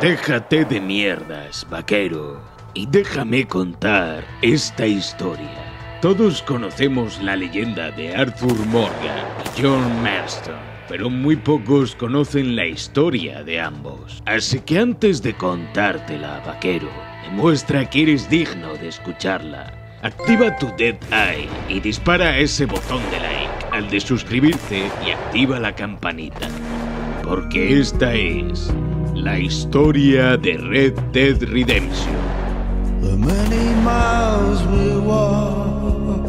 Déjate de mierdas, vaquero, y déjame contar esta historia. Todos conocemos la leyenda de Arthur Morgan y John Marston, pero muy pocos conocen la historia de ambos. Así que antes de contártela, vaquero, demuestra que eres digno de escucharla. Activa tu Dead Eye y dispara a ese botón de like, al de suscribirte, y activa la campanita. Porque esta es la historia de Red Dead Redemption. The many miles we walk,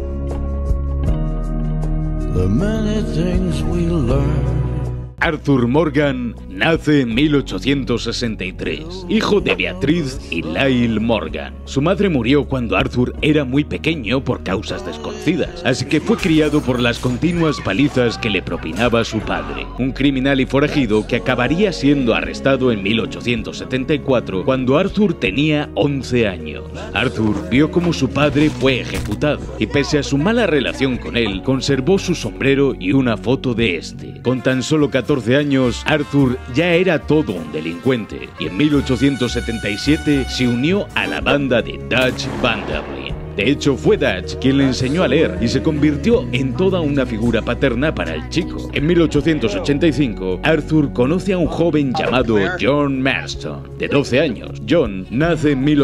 the many things we learn. Arthur Morgan nace en 1863, hijo de Beatriz y Lyle Morgan. Su madre murió cuando Arthur era muy pequeño por causas desconocidas, así que fue criado por las continuas palizas que le propinaba su padre, un criminal y forajido que acabaría siendo arrestado en 1874 cuando Arthur tenía 11 años. Arthur vio cómo su padre fue ejecutado y pese a su mala relación con él, conservó su sombrero y una foto de este. Con tan solo 14 años, Arthur ya era todo un delincuente y en 1877 se unió a la banda de Dutch Vanderlyn. De hecho, fue Dutch quien le enseñó a leer y se convirtió en toda una figura paterna para el chico. En 1885, Arthur conoce a un joven llamado John Marston, de 12 años. John nace en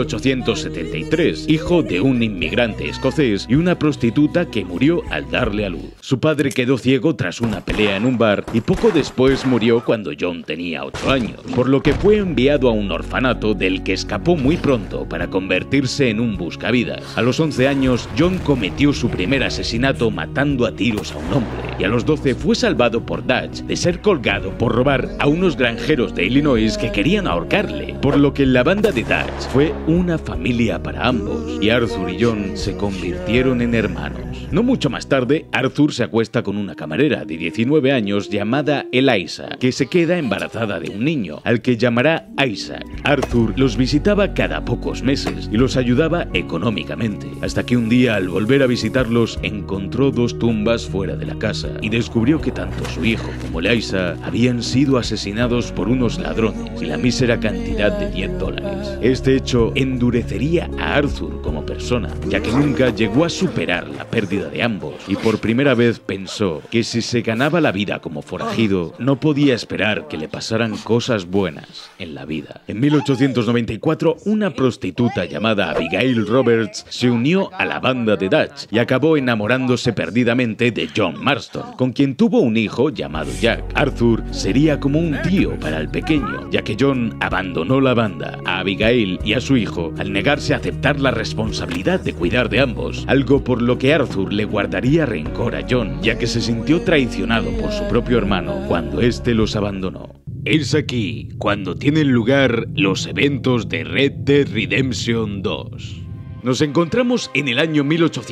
1873, hijo de un inmigrante escocés y una prostituta que murió al darle a luz. Su padre quedó ciego tras una pelea en un bar y poco después murió cuando John tenía 8 años, por lo que fue enviado a un orfanato del que escapó muy pronto para convertirse en un buscavidas. A los 11 años, John cometió su primer asesinato matando a tiros a un hombre, y a los 12 fue salvado por Dutch de ser colgado por robar a unos granjeros de Illinois que querían ahorcarle, por lo que la banda de Dutch fue una familia para ambos, y Arthur y John se convirtieron en hermanos. No mucho más tarde, Arthur se acuesta con una camarera de 19 años llamada Eliza, que se queda embarazada de un niño, al que llamará Isaac. Arthur los visitaba cada pocos meses y los ayudaba económicamente, hasta que un día, al volver a visitarlos, encontró 2 tumbas fuera de la casa y descubrió que tanto su hijo como Eliza habían sido asesinados por unos ladrones y la mísera cantidad de $10. Este hecho endurecería a Arthur como persona, ya que nunca llegó a superar la pérdida de ambos y por primera vez pensó que si se ganaba la vida como forajido, no podía esperar que le pasaran cosas buenas en la vida. En 1894, una prostituta llamada Abigail Roberts se unió a la banda de Dutch y acabó enamorándose perdidamente de John Marston, con quien tuvo un hijo llamado Jack. Arthur sería como un tío para el pequeño, ya que John abandonó la banda, a Abigail y a su hijo al negarse a aceptar la responsabilidad de cuidar de ambos, algo por lo que Arthur le guardaría rencor a John, ya que se sintió traicionado por su propio hermano cuando éste los abandonó. Es aquí cuando tienen lugar los eventos de Red Dead Redemption 2. Nos encontramos en el año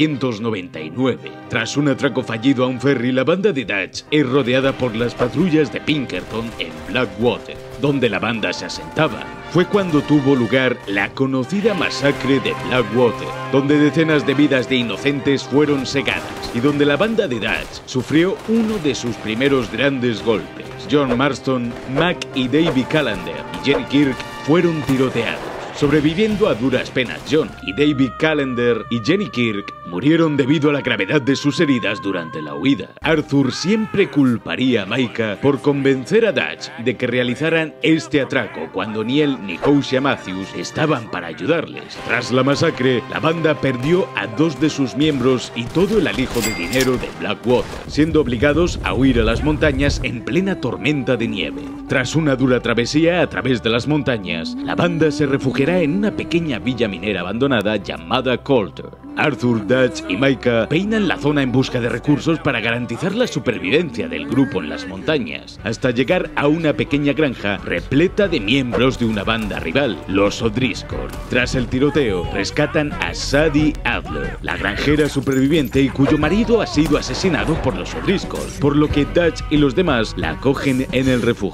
1899. Tras un atraco fallido a un ferry, la banda de Dutch es rodeada por las patrullas de Pinkerton en Blackwater, donde la banda se asentaba. Fue cuando tuvo lugar la conocida masacre de Blackwater, donde decenas de vidas de inocentes fueron segadas y donde la banda de Dutch sufrió uno de sus primeros grandes golpes. John Marston, Mac y David Callender y Jenny Kirk fueron tiroteados, sobreviviendo a duras penas. John y David Callender y Jenny Kirk murieron debido a la gravedad de sus heridas durante la huida. Arthur siempre culparía a Micah por convencer a Dutch de que realizaran este atraco cuando ni él ni Josiah Matthews estaban para ayudarles. Tras la masacre, la banda perdió a 2 de sus miembros y todo el alijo de dinero de Blackwater, siendo obligados a huir a las montañas en plena tormenta de nieve. Tras una dura travesía a través de las montañas, la banda se refugiará en una pequeña villa minera abandonada llamada Coulter. Arthur, Dutch y Micah peinan la zona en busca de recursos para garantizar la supervivencia del grupo en las montañas, hasta llegar a una pequeña granja repleta de miembros de una banda rival, los O'Driscoll. Tras el tiroteo, rescatan a Sadie Adler, la granjera superviviente y cuyo marido ha sido asesinado por los O'Driscoll, por lo que Dutch y los demás la acogen en el refugio.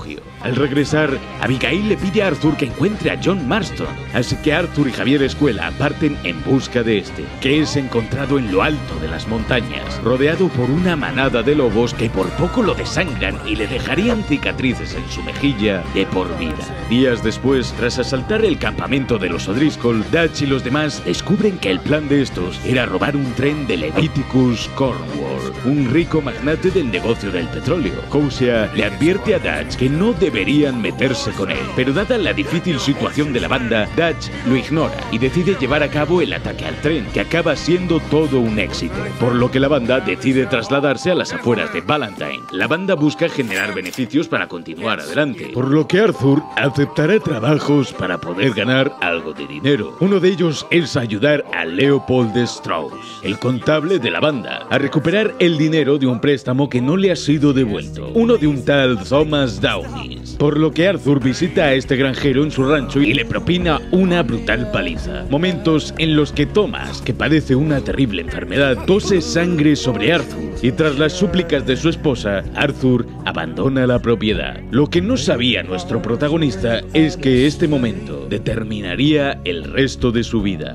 Al regresar, Abigail le pide a Arthur que encuentre a John Marston, así que Arthur y Javier Escuela parten en busca de este, que es encontrado en lo alto de las montañas, rodeado por una manada de lobos que por poco lo desangran y le dejarían cicatrices en su mejilla de por vida. Días después, tras asaltar el campamento de los O'Driscoll, Dutch y los demás descubren que el plan de estos era robar un tren de Leviticus Cornwall, un rico magnate del negocio del petróleo. Hosea le advierte a Dutch que no deberían meterse con él, pero dada la difícil situación de la banda, Dutch lo ignora y decide llevar a cabo el ataque al tren, que acaba siendo todo un éxito, por lo que la banda decide trasladarse a las afueras de Valentine. La banda busca generar beneficios para continuar adelante, por lo que Arthur aceptará trabajos para poder ganar algo de dinero. Uno de ellos es ayudar a Leopold Strauss, el contable de la banda, a recuperar el dinero de un préstamo que no le ha sido devuelto, uno de un tal Thomas Downes, por lo que Arthur visita a este granjero en su rancho y le propina una brutal paliza. Momentos en los que Thomas, que padece una terrible enfermedad, tose sangre sobre Arthur, y tras las súplicas de su esposa, Arthur abandona la propiedad. Lo que no sabía nuestro protagonista es que este momento determinaría el resto de su vida.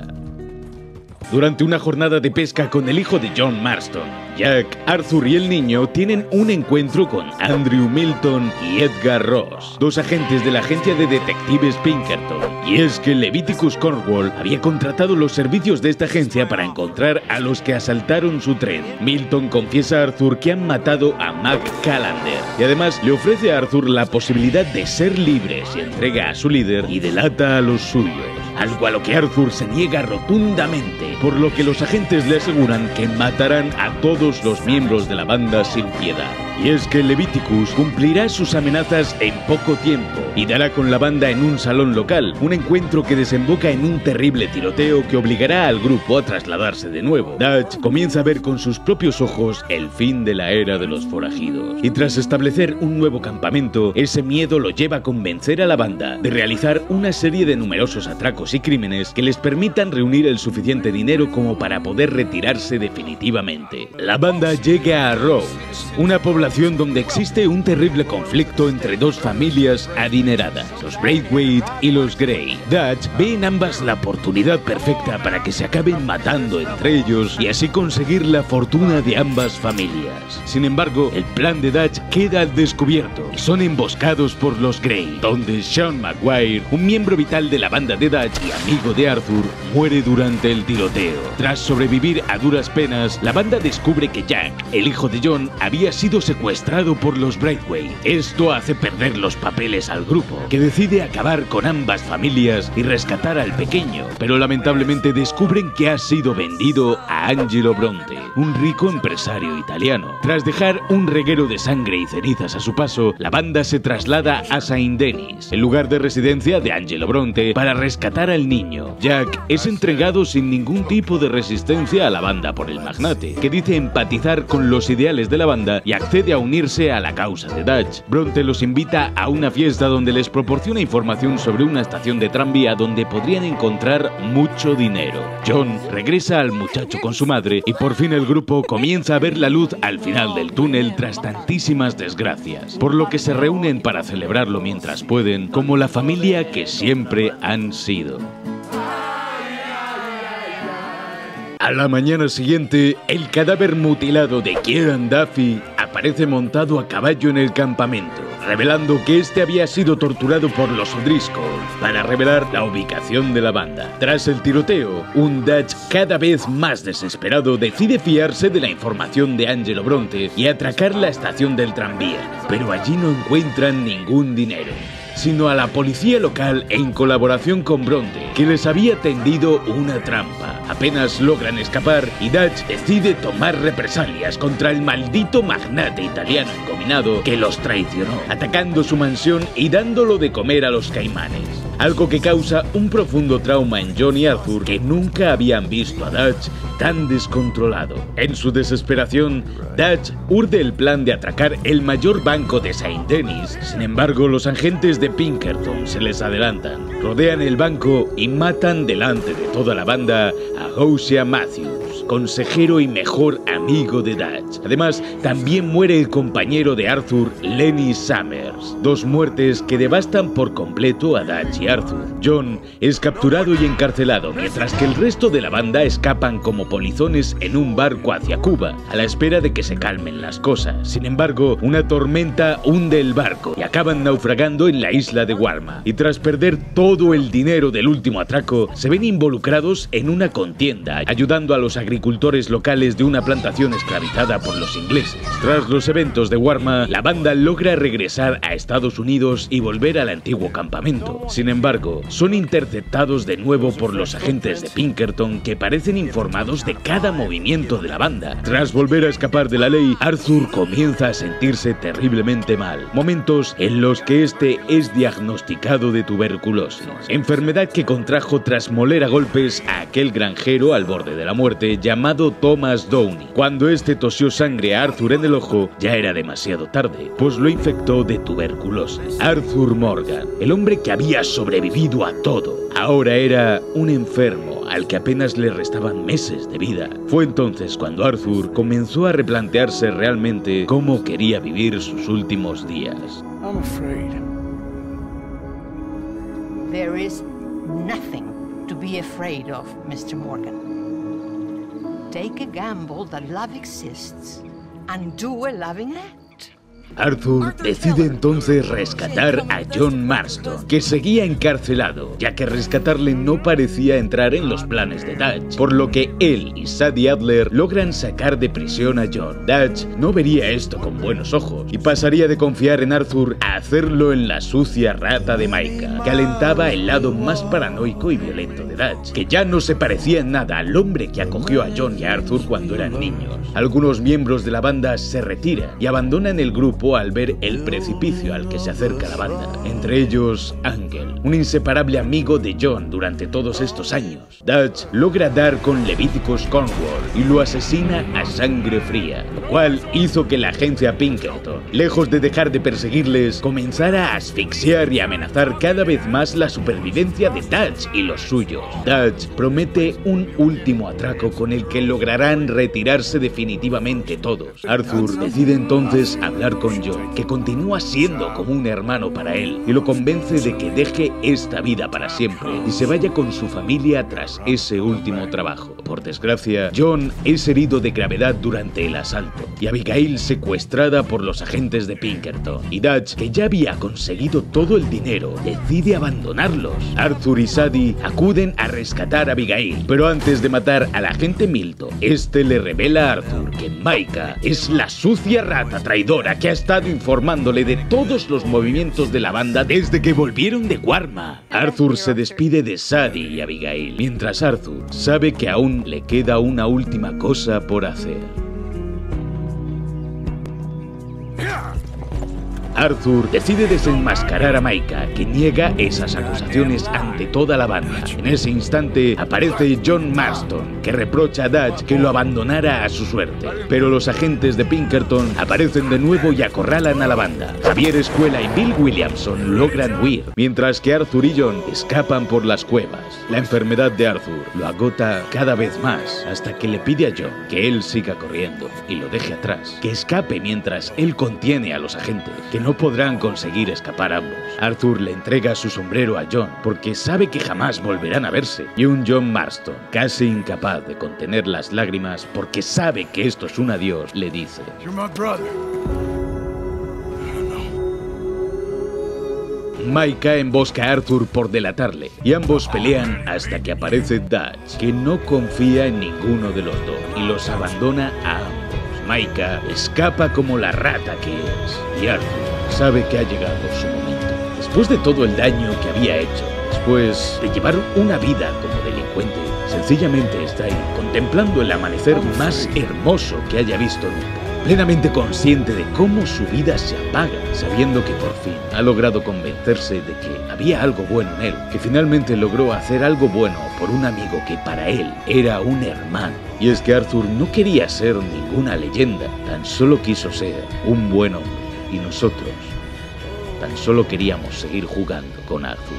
Durante una jornada de pesca con el hijo de John Marston, Jack, Arthur y el niño tienen un encuentro con Andrew Milton y Edgar Ross, dos agentes de la agencia de detectives Pinkerton. Y es que Leviticus Cornwall había contratado los servicios de esta agencia para encontrar a los que asaltaron su tren. Milton confiesa a Arthur que han matado a Mac Callander y además le ofrece a Arthur la posibilidad de ser libre si entrega a su líder y delata a los suyos, algo a lo que Arthur se niega rotundamente, por lo que los agentes le aseguran que matarán a todos los miembros de la banda sin piedad. Y es que Leviticus cumplirá sus amenazas en poco tiempo y dará con la banda en un salón local, un encuentro que desemboca en un terrible tiroteo que obligará al grupo a trasladarse de nuevo. Dutch comienza a ver con sus propios ojos el fin de la era de los forajidos, y tras establecer un nuevo campamento, ese miedo lo lleva a convencer a la banda de realizar una serie de numerosos atracos y crímenes que les permitan reunir el suficiente dinero como para poder retirarse definitivamente. La banda llega a Rhodes, una población donde existe un terrible conflicto entre dos familias adineradas, los Braithwaite y los Grey. Dutch ve en ambas la oportunidad perfecta para que se acaben matando entre ellos y así conseguir la fortuna de ambas familias. Sin embargo, el plan de Dutch queda al descubierto y son emboscados por los Grey, donde Sean Maguire, un miembro vital de la banda de Dutch y amigo de Arthur, muere durante el tiroteo. Tras sobrevivir a duras penas, la banda descubre que Jack, el hijo de John, había sido secuestrado por los Braithwaite. Esto hace perder los papeles al grupo, que decide acabar con ambas familias y rescatar al pequeño, pero lamentablemente descubren que ha sido vendido a Angelo Bronte, un rico empresario italiano. Tras dejar un reguero de sangre y cenizas a su paso, la banda se traslada a Saint Denis, el lugar de residencia de Angelo Bronte, para rescatar al niño. Jack es entregado sin ningún tipo de resistencia a la banda por el magnate, que dice empatizar con los ideales de la banda y accede a unirse a la causa de Dutch. Bronte los invita a una fiesta donde les proporciona información sobre una estación de tranvía donde podrían encontrar mucho dinero. John regresa al muchacho con su madre y por fin el grupo comienza a ver la luz al final del túnel tras tantísimas desgracias, por lo que se reúnen para celebrarlo mientras pueden, como la familia que siempre han sido. A la mañana siguiente, el cadáver mutilado de Kieran Duffy aparece montado a caballo en el campamento, revelando que este había sido torturado por los O'Driscoll para revelar la ubicación de la banda. Tras el tiroteo, un Dutch cada vez más desesperado decide fiarse de la información de Angelo Bronte y atracar la estación del tranvía, pero allí no encuentran ningún dinero, sino a la policía local en colaboración con Bronte, que les había tendido una trampa. Apenas logran escapar y Dutch decide tomar represalias contra el maldito magnate italiano engominado que los traicionó, atacando su mansión y dándolo de comer a los caimanes. Algo que causa un profundo trauma en John y Arthur, que nunca habían visto a Dutch tan descontrolado. En su desesperación, Dutch urde el plan de atracar el mayor banco de Saint Denis. Sin embargo, los agentes de Pinkerton se les adelantan, rodean el banco y matan delante de toda la banda a Hosea Matthews, consejero y mejor amigo de Dutch. Además, también muere el compañero de Arthur, Lenny Summer, Myers, dos muertes que devastan por completo a Dutch y Arthur. John es capturado y encarcelado, mientras que el resto de la banda escapan como polizones en un barco hacia Cuba, a la espera de que se calmen las cosas. Sin embargo, una tormenta hunde el barco y acaban naufragando en la isla de Guarma. Y tras perder todo el dinero del último atraco, se ven involucrados en una contienda, ayudando a los agricultores locales de una plantación esclavizada por los ingleses. Tras los eventos de Guarma, la banda logra regresar a Estados Unidos y volver al antiguo campamento. Sin embargo, son interceptados de nuevo por los agentes de Pinkerton, que parecen informados de cada movimiento de la banda. Tras volver a escapar de la ley, Arthur comienza a sentirse terriblemente mal, momentos en los que este es diagnosticado de tuberculosis, enfermedad que contrajo tras moler a golpes a aquel granjero al borde de la muerte llamado Thomas Downey. Cuando este tosió sangre a Arthur en el ojo, ya era demasiado tarde, pues lo infectó de tuberculosis. Arthur Morgan, el hombre que había sobrevivido a todo, ahora era un enfermo al que apenas le restaban meses de vida. Fue entonces cuando Arthur comenzó a replantearse realmente cómo quería vivir sus últimos días. I'm afraid. There is nothing to be afraid of, Mr. Morgan. Take a gamble that love exists and do a loving act. Arthur decide entonces rescatar a John Marston, que seguía encarcelado, ya que rescatarle no parecía entrar en los planes de Dutch, por lo que él y Sadie Adler logran sacar de prisión a John. Dutch no vería esto con buenos ojos y pasaría de confiar en Arthur a hacerlo en la sucia rata de Micah, que alentaba el lado más paranoico y violento de Dutch, que ya no se parecía en nada al hombre que acogió a John y a Arthur cuando eran niños. Algunos miembros de la banda se retiran y abandonan el grupo al ver el precipicio al que se acerca la banda, entre ellos Angel, un inseparable amigo de John durante todos estos años. Dutch logra dar con Leviticus Cornwall y lo asesina a sangre fría, lo cual hizo que la agencia Pinkerton, lejos de dejar de perseguirles, comenzara a asfixiar y amenazar cada vez más la supervivencia de Dutch y los suyos. Dutch promete un último atraco con el que lograrán retirarse definitivamente todos. Arthur decide entonces hablar con John, que continúa siendo como un hermano para él, y lo convence de que deje esta vida para siempre y se vaya con su familia tras ese último trabajo. Por desgracia, John es herido de gravedad durante el asalto y Abigail secuestrada por los agentes de Pinkerton, y Dutch, que ya había conseguido todo el dinero, decide abandonarlos. Arthur y Sadie acuden a rescatar a Abigail, pero antes de matar al agente Milton, este le revela a Arthur que Micah es la sucia rata traidora que ha estado informándole de todos los movimientos de la banda desde que volvieron de Guarma. Arthur se despide de Sadie y Abigail, mientras Arthur sabe que aún le queda una última cosa por hacer. Arthur decide desenmascarar a Micah, que niega esas acusaciones ante toda la banda. En ese instante aparece John Marston, que reprocha a Dutch que lo abandonara a su suerte. Pero los agentes de Pinkerton aparecen de nuevo y acorralan a la banda. Javier Escuela y Bill Williamson logran huir, mientras que Arthur y John escapan por las cuevas. La enfermedad de Arthur lo agota cada vez más, hasta que le pide a John que él siga corriendo y lo deje atrás, que escape mientras él contiene a los agentes, que no podrán conseguir escapar ambos. Arthur le entrega su sombrero a John porque sabe que jamás volverán a verse, y un John Marston, casi incapaz de contener las lágrimas porque sabe que esto es un adiós, le dice: You're my brother. Micah embosca a Arthur por delatarle, y ambos pelean hasta que aparece Dutch, que no confía en ninguno de los dos y los abandona a ambos. Micah escapa como la rata que es, y Arthur sabe que ha llegado su momento. Después de todo el daño que había hecho, después de llevar una vida como delincuente, sencillamente está ahí, contemplando el amanecer más hermoso que haya visto nunca, plenamente consciente de cómo su vida se apaga, sabiendo que por fin ha logrado convencerse de que había algo bueno en él, que finalmente logró hacer algo bueno por un amigo que para él era un hermano. Y es que Arthur no quería ser ninguna leyenda, tan solo quiso ser un buen hombre, y nosotros tan solo queríamos seguir jugando con Arthur.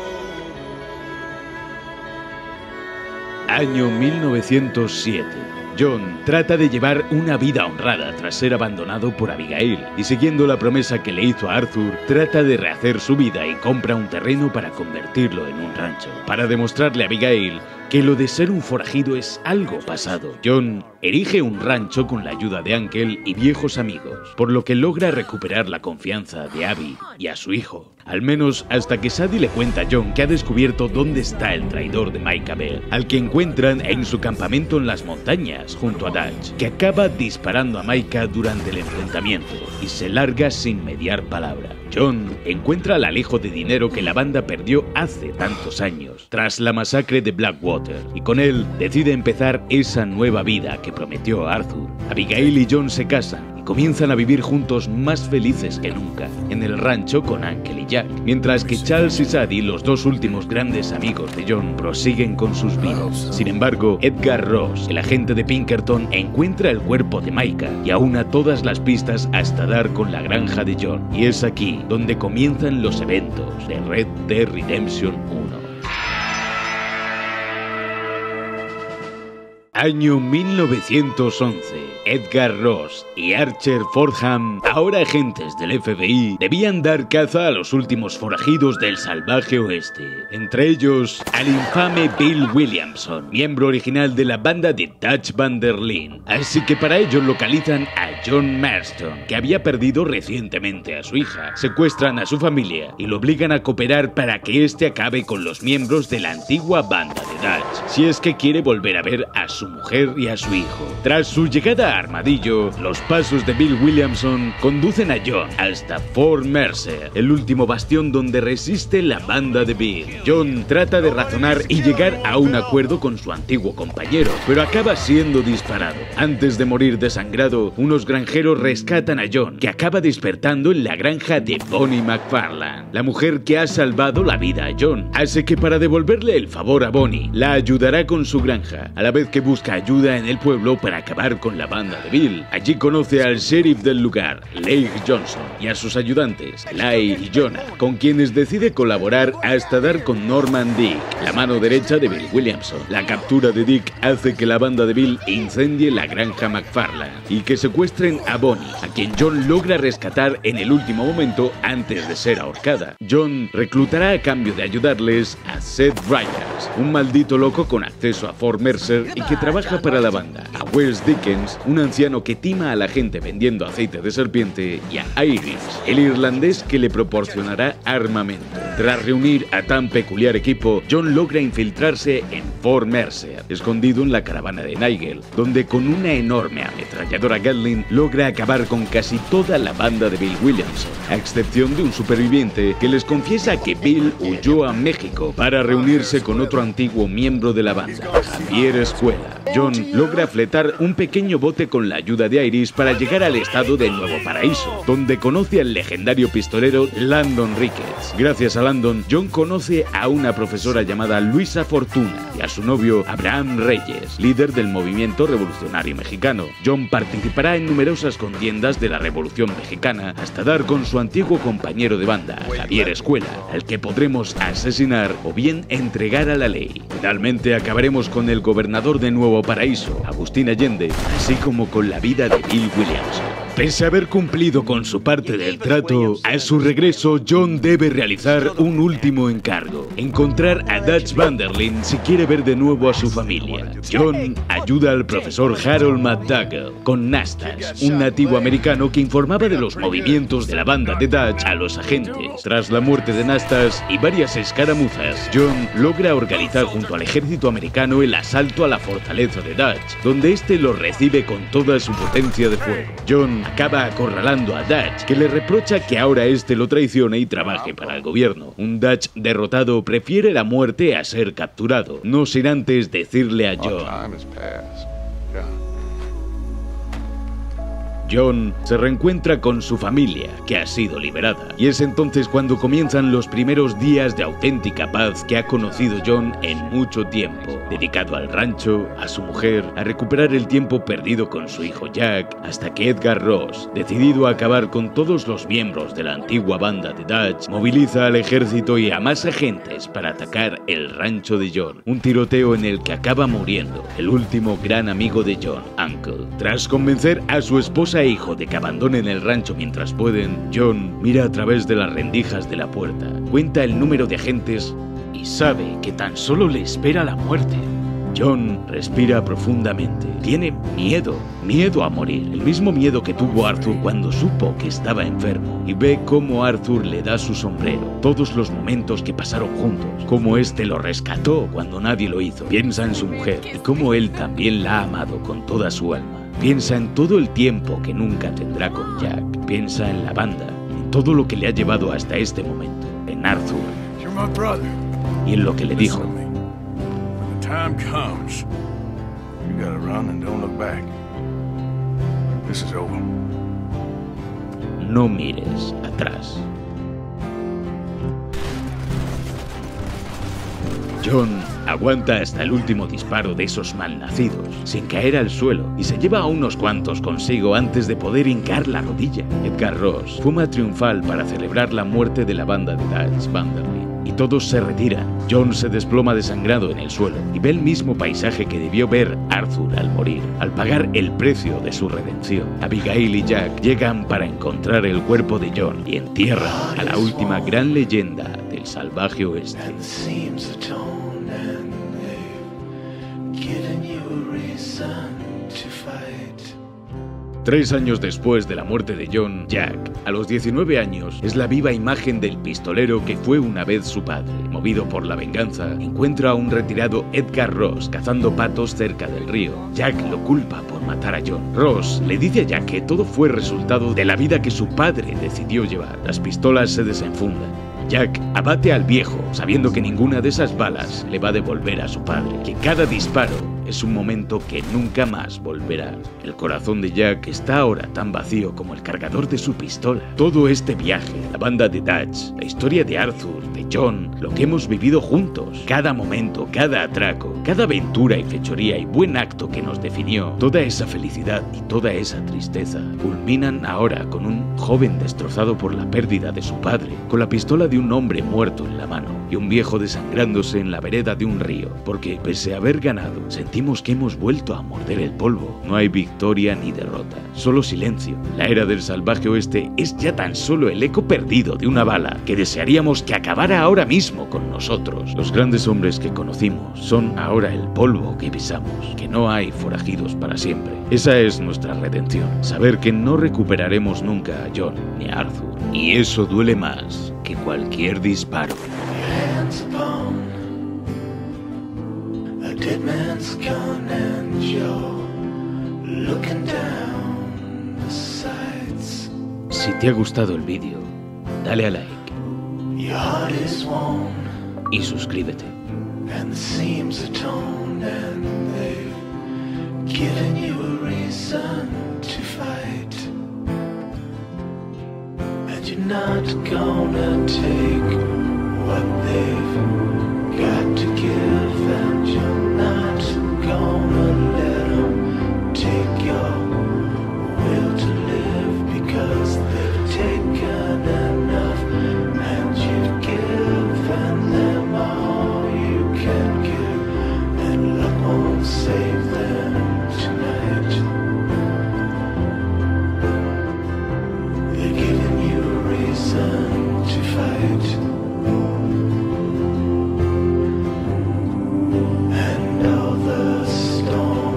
Año 1907. John trata de llevar una vida honrada tras ser abandonado por Abigail y, siguiendo la promesa que le hizo a Arthur, trata de rehacer su vida y compra un terreno para convertirlo en un rancho. Para demostrarle a Abigail que lo de ser un forajido es algo pasado, John erige un rancho con la ayuda de Ángel y viejos amigos, por lo que logra recuperar la confianza de Abby y a su hijo. Al menos hasta que Sadie le cuenta a John que ha descubierto dónde está el traidor de Micah Bell, al que encuentran en su campamento en las montañas junto a Dutch, que acaba disparando a Micah durante el enfrentamiento y se larga sin mediar palabra. John encuentra el alejo de dinero que la banda perdió hace tantos años, tras la masacre de Blackwater, y con él decide empezar esa nueva vida que prometió a Arthur. Abigail y John se casan y comienzan a vivir juntos más felices que nunca, en el rancho con Ángel y Jack, mientras que Charles y Sadie, los dos últimos grandes amigos de John, prosiguen con sus vidas. Sin embargo, Edgar Ross, el agente de Pinkerton, encuentra el cuerpo de Micah y aúna todas las pistas hasta dar con la granja de John, y es aquí donde comienzan los eventos de Red Dead Redemption 1. Año 1911. Edgar Ross y Archer Fordham, ahora agentes del FBI, debían dar caza a los últimos forajidos del salvaje oeste, entre ellos al infame Bill Williamson, miembro original de la banda de Dutch Van der Linde. Así que para ello localizan a John Marston, que había perdido recientemente a su hija, secuestran a su familia y lo obligan a cooperar para que éste acabe con los miembros de la antigua banda de Dutch, si es que quiere volver a ver a su mujer y a su hijo. Tras su llegada a Armadillo, los pasos de Bill Williamson conducen a John hasta Fort Mercer, el último bastión donde resiste la banda de Bill. John trata de razonar y llegar a un acuerdo con su antiguo compañero, pero acaba siendo disparado. Antes de morir desangrado, unos granjeros rescatan a John, que acaba despertando en la granja de Bonnie McFarland, la mujer que ha salvado la vida a John. Así que para devolverle el favor a Bonnie, la ayudará con su granja, a la vez que busca ayuda en el pueblo para acabar con la banda de Bill. Allí conoce al sheriff del lugar, Lake Johnson, y a sus ayudantes, Lai y Jonah, con quienes decide colaborar hasta dar con Norman Dick, la mano derecha de Bill Williamson. La captura de Dick hace que la banda de Bill incendie la granja McFarland y que secuestren a Bonnie, a quien John logra rescatar en el último momento antes de ser ahorcada. John reclutará a cambio de ayudarles a Seth Ryers, un maldito loco con acceso a Fort Mercer y que trabaja para la banda, a Wes Dickens, un anciano que tima a la gente vendiendo aceite de serpiente, y a Iris, el irlandés que le proporcionará armamento. Tras reunir a tan peculiar equipo, John logra infiltrarse en Fort Mercer, escondido en la caravana de Nigel, donde con una enorme ametralladora Gatling logra acabar con casi toda la banda de Bill Williamson, a excepción de un superviviente que les confiesa que Bill huyó a México para reunirse con otro antiguo miembro de la banda, Javier Escuela. John logra fletar un pequeño bote con la ayuda de Iris para llegar al estado de Nuevo Paraíso, donde conoce al legendario pistolero Landon Ricketts. Gracias a Landon, John conoce a una profesora llamada Luisa Fortuna y a su novio Abraham Reyes, líder del movimiento revolucionario mexicano. John participará en numerosas contiendas de la Revolución Mexicana hasta dar con su antiguo compañero de banda, Javier Escuela, al que podremos asesinar o bien entregar a la ley. Finalmente acabaremos con el gobernador de Nuevo Paraíso, Agustín Allende, así como con la vida de Bill Williamson. Pese a haber cumplido con su parte del trato, a su regreso John debe realizar un último encargo: encontrar a Dutch Van der Linde si quiere ver de nuevo a su familia. John ayuda al profesor Harold McDougall con Nastas, un nativo americano que informaba de los movimientos de la banda de Dutch a los agentes. Tras la muerte de Nastas y varias escaramuzas, John logra organizar junto al ejército americano el asalto a la fortaleza de Dutch, donde este lo recibe con toda su potencia de fuego. John acaba acorralando a Dutch, que le reprocha que ahora este lo traicione y trabaje para el gobierno. Un Dutch derrotado prefiere la muerte a ser capturado, no sin antes decirle a John: Jon se reencuentra con su familia, que ha sido liberada, y es entonces cuando comienzan los primeros días de auténtica paz que ha conocido Jon en mucho tiempo, dedicado al rancho, a su mujer, a recuperar el tiempo perdido con su hijo Jack, hasta que Edgar Ross, decidido a acabar con todos los miembros de la antigua banda de Dutch, moviliza al ejército y a más agentes para atacar el rancho de Jon, un tiroteo en el que acaba muriendo el último gran amigo de Jon, Uncle. Tras convencer a su esposa e hijo de que abandonen el rancho mientras pueden, Jon mira a través de las rendijas de la puerta, cuenta el número de agentes y sabe que tan solo le espera la muerte. Jon respira profundamente. Tiene miedo a morir. El mismo miedo que tuvo Arthur cuando supo que estaba enfermo. Y ve cómo Arthur le da su sombrero. Todos los momentos que pasaron juntos. Cómo este lo rescató cuando nadie lo hizo. Piensa en su mujer y cómo él también la ha amado con toda su alma. Piensa en todo el tiempo que nunca tendrá con Jack. Piensa en la banda, en todo lo que le ha llevado hasta este momento. En Arthur. Y en lo que le dijo. Time comes, you gotta run and don't look back. This is over. No mires atrás. Jon aguanta hasta el último disparo de esos malnacidos, sin caer al suelo, y se lleva a unos cuantos consigo antes de poder hincar la rodilla. Edgar Ross fuma triunfal para celebrar la muerte de la banda de Dutch Vanderlyn. Y todos se retiran. Jon se desploma desangrado en el suelo y ve el mismo paisaje que debió ver Arthur al morir, al pagar el precio de su redención. Abigail y Jack llegan para encontrar el cuerpo de Jon y entierran a la última gran leyenda del salvaje oeste. 3 años después de la muerte de Jon, Jack, a los 19 años, es la viva imagen del pistolero que fue una vez su padre. Movido por la venganza, encuentra a un retirado Edgar Ross cazando patos cerca del río. Jack lo culpa por matar a Jon. Ross le dice a Jack que todo fue resultado de la vida que su padre decidió llevar. Las pistolas se desenfundan. Jack abate al viejo, sabiendo que ninguna de esas balas le va a devolver a su padre, que cada disparo es un momento que nunca más volverá. El corazón de Jack está ahora tan vacío como el cargador de su pistola. Todo este viaje, la banda de Dutch, la historia de Arthur, de Jon, lo que hemos vivido juntos, cada momento, cada atraco, cada aventura y fechoría y buen acto que nos definió, toda esa felicidad y toda esa tristeza, culminan ahora con un joven destrozado por la pérdida de su padre, con la pistola de un hombre muerto en la mano y un viejo desangrándose en la vereda de un río, porque pese a haber ganado, sentimos que hemos vuelto a morder el polvo. No hay victoria ni derrota, solo silencio. La era del salvaje oeste es ya tan solo el eco perdido de una bala que desearíamos que acabara ahora mismo con nosotros. Los grandes hombres que conocimos son ahora el polvo que pisamos, que no hay forajidos para siempre. Esa es nuestra redención, saber que no recuperaremos nunca a Jon ni a Arthur, y eso duele más que cualquier disparo. Dead man's gun and you're looking down the sights. Si te ha gustado el vídeo, dale a like. Your heart is warm y suscríbete. and the seams are torn and they've given you a reason to fight. And you're not gonna take what they've got to give, and you're not gonna let them take your will to live, because they've taken enough and you've given them all you can give, and luck won't save them tonight. They're giving you a reason to fight. And all the storms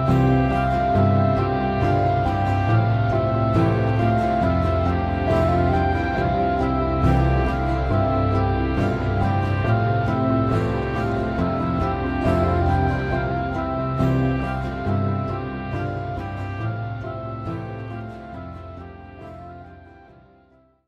Thank